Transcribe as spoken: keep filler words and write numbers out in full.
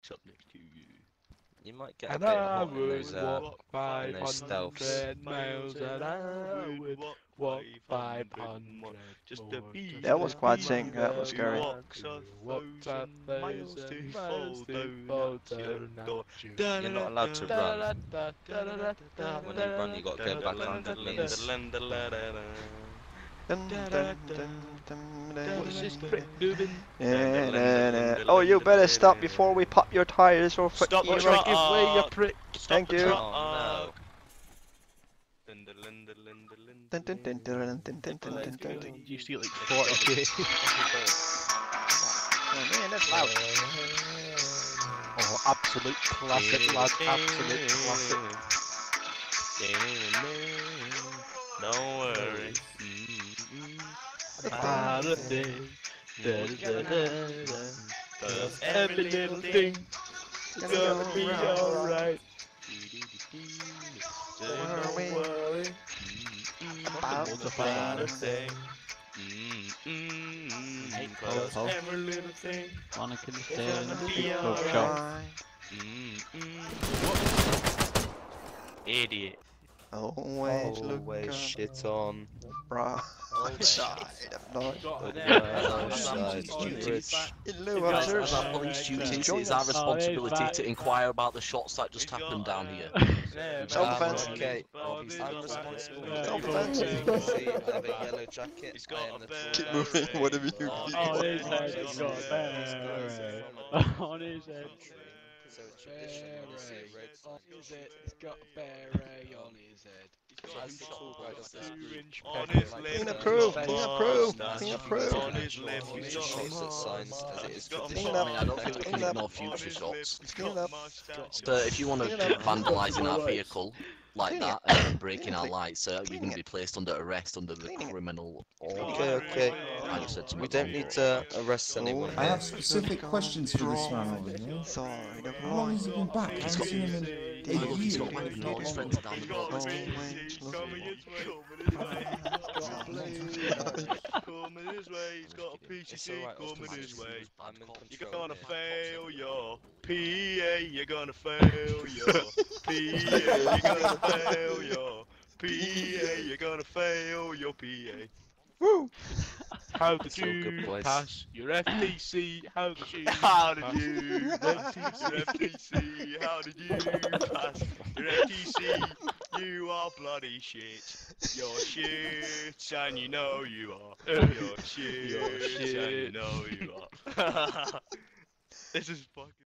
catch up next to you. You might get a And bit I hot in would those, uh, walk in five those stealths. hundred miles, and I would walk five hundred just more. to be. That was quite be sick, that was the scary. man who walks a thousand miles to fall down at you. You're not allowed to run. When you run, you got to go back one hundred meters. Dun, dun, dun, dun, dun. What's this prick doing? Na, na, na. Oh, you better stop before we pop your tires or Stop you the right. truck. Give way, you prick. Thank you. Oh Dun, dun, dun, dun, dun, dun, dun, dun, dun, dun. You see like forty k. Oh man, that's loud. Oh, absolute classic, lad. Absolute classic. Don't worry. About a thing. Da, da, da, da. Cause every little thing is gonna be alright. Don't worry About about a thing. Cause Ho, ho. every little thing Monica is the gonna be Go alright. alright. Idiot. Always look Always up, shit on. right side of night. Right side duties. In lieu Guys, of as others. our police duties, Join it's our us. responsibility to inquire about the shots that just happened down here. Self-defense. Okay. Oh, he's I'm got responsible. a Self-defense. As you can see, I have a yellow jacket. He's I got am a the bear. Keep tall moving, guy. whatever you do. Oh, On his his head, head, he's he's got got a a bear. bear. On his head. So it's traditional when you see a red On sign. his head, he's got a beret on his head. As the tall guy does this group, On I his like lip, to Clean up he's crew, got a clean up crew, mustache. clean up crew. On his lip, he's got a shots at mustache. signs as it is Got a Clean traditional. up. mustache. I mean, I don't think we Clean can up. ignore On future his shots. lip, he's Clean got a up. mustache. But if you want to Clean be it up. vandalising our Right. vehicle like Clean that it. and breaking Clean our it. lights, uh, you're Clean going to it. be placed under arrest under the Clean it. criminal Okay, order. okay. I just said something We wrong. don't need to arrest anyone I here. have specific questions for this man over here. Side of How long has he life. been back? I He's haven't got- seen him in Hey, eight look, he's years. got one of his Nordic friends down the block. Always Coming his way, he's got a piece of It's cake alright, us to coming manage his way. things. I'm in You're control gonna here. fail your P A, you're gonna fail your P A, you're gonna fail your P A, you're gonna fail your P A. Woo! How did It's all good, you boys. pass your F T C? How did you How did pass you your pass your F T C? How did you pass your F T C? You are bloody shit. You're shit, and you know you are. You're shit, You're and you shit. know you are. This is fucking.